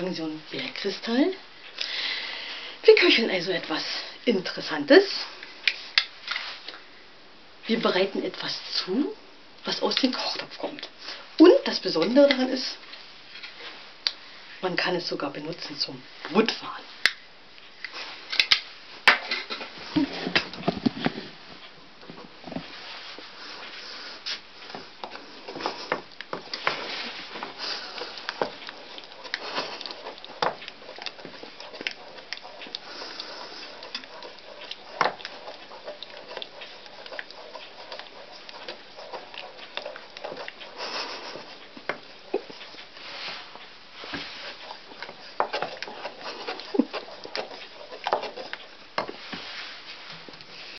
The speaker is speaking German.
Magnesium-Bergkristall. Wir köcheln also etwas Interessantes. Wir bereiten etwas zu, was aus dem Kochtopf kommt. Und das Besondere daran ist, man kann es sogar benutzen zum Brotfahren.